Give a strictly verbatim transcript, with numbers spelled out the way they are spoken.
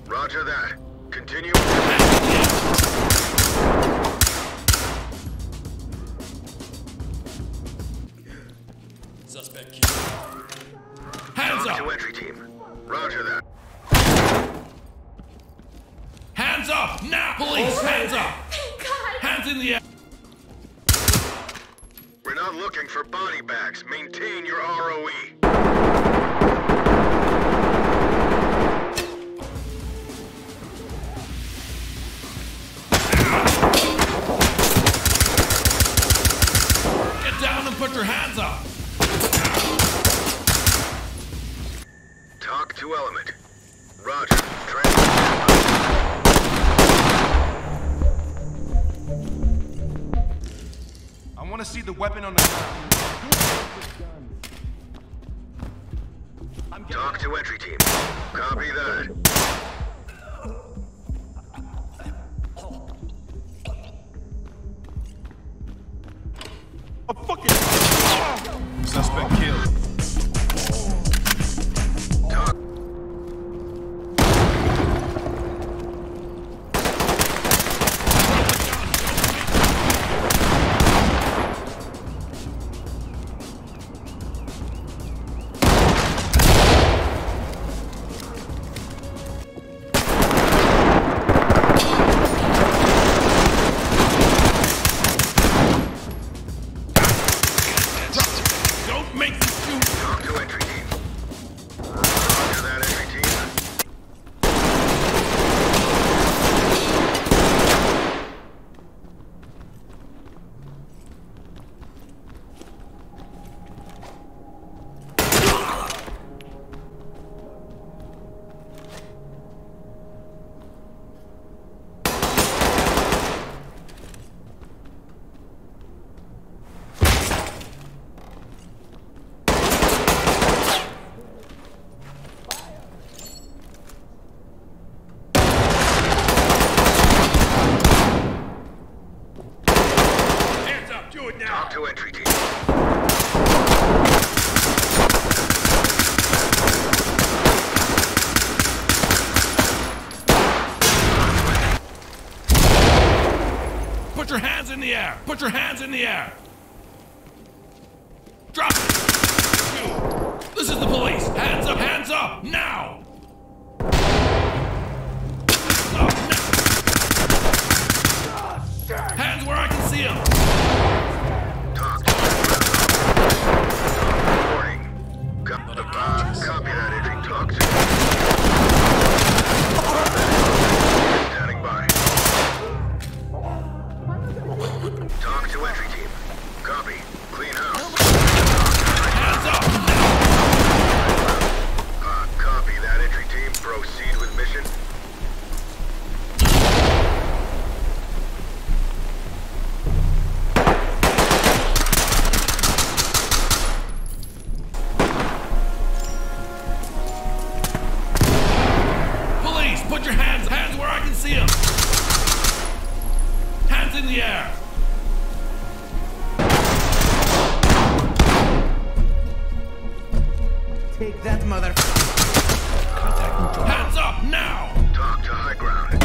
Roger that. Continue. Suspect killed. Hands Talk up! to entry team. Roger that. Hands up! Now! Police, Okay. hands up! Thank God! Hands in the air! We're not looking for body bags. Maintain your R O E. Get down and put your hands up! Talk to element. Roger. Transfer. I want to see the weapon on the ground. Talk to entry team. Copy that. A fucking suspect killed. Talk. Don't make me shoot! Talk to entry team. Roger that, entry team. Hands up! Do it now! Talk to entry team. Put your hands in the air! Put your hands in the air! Drop it! Shoot! This is the police! Hands up! Hands up! Now! Up, now! Hands where I can see them! Talk to reporting. Copy the box. Copy that, entry. Talk to. Standing by. Talk to entry team. Copy. Clean house. Hands up! Uh, copy that, entry team. Proceed with mission. Police, put your hands, hands where I can see them. Hands in the air. Take that, mother. Hands up now. Talk to high ground.